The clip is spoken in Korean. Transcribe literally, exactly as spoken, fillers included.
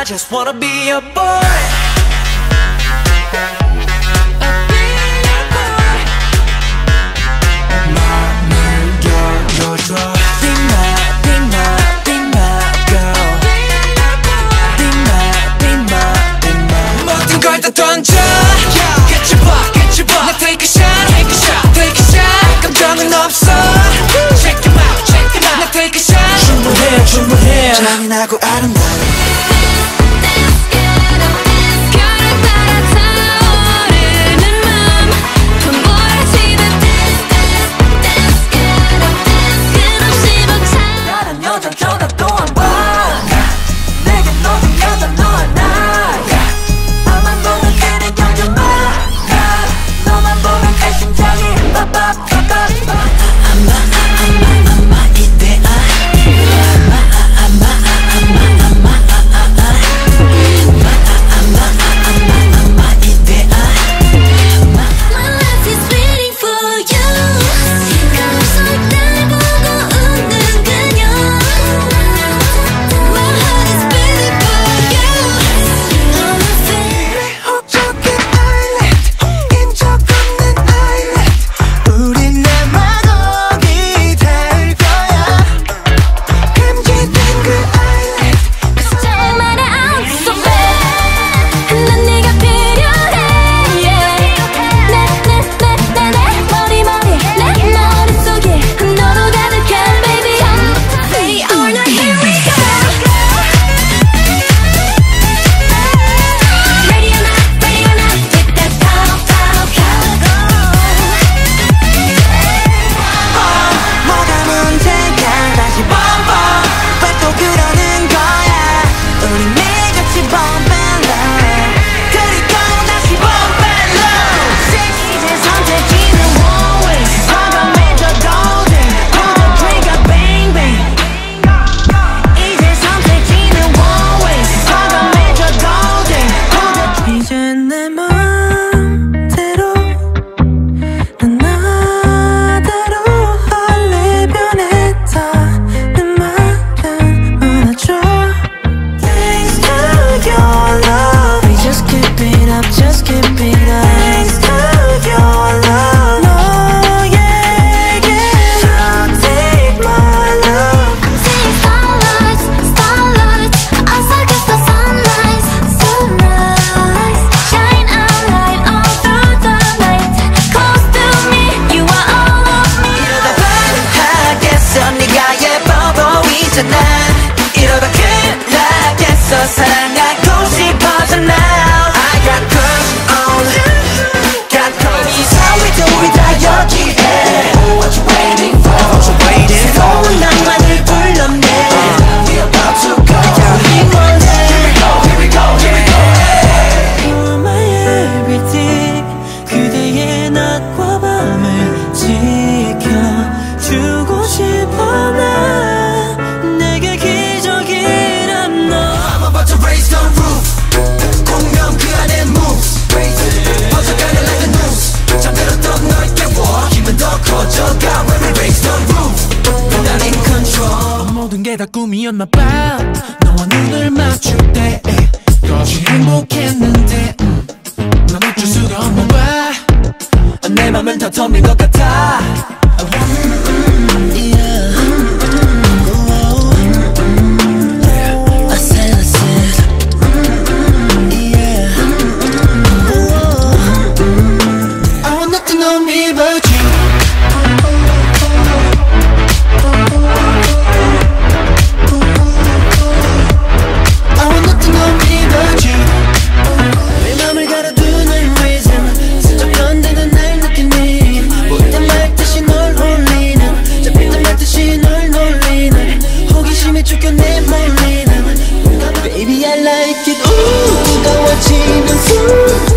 I just wanna be a boy. 던져 Get your butt, get your butt. Now take a shot, take a shot, take a shot. 감정은 없어. Check him out, check him out. Now take a shot. 충분해, 충분해. 잔인하고 아름다워. 이러다 큰일 나겠어. 사랑하고 싶어져 now. I got crush on, got crush. 이 사위도 우리 다 여기에. What you waiting for? What you waiting for? 새로운 낭만을 불렀네. We about to go. 우리 몰래. Here we go, here we go, here we go. You're my everything. 그대의 낮과 밤을 지켜주고 싶어 나. 모든 게 다 꿈이었나 봐. 너와 눈을 맞출 때 것이 행복했는데 음. 난 어쩔 수가 없나 봐. 내 맘은 다 덤빈 것 같아. Baby I like it. Ooh, 뜨거워지는 숨.